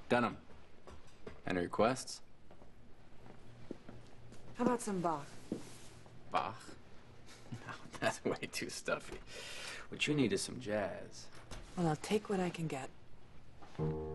Denim. Any requests? How about some Bach? Bach? No, that's way too stuffy. What you need is some jazz. Well, I'll take what I can get.